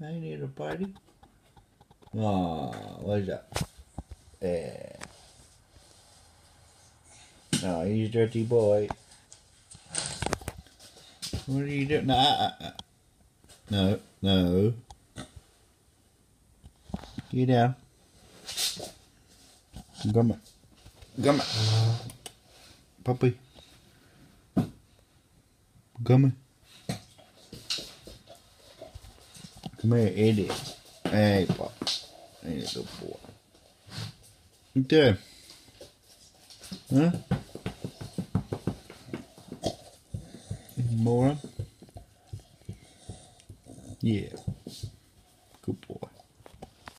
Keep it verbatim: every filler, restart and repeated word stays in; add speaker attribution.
Speaker 1: Hey, little buddy. Aw, what's up? Yeah. Oh, he's a dirty boy. What are you doing? No, uh, uh, no, no. Get down. Come on. Come on. Puppy. Come on. Come here, idiot. Hey, boy. Hey, little boy. What you doing? Huh? Moron? Yeah.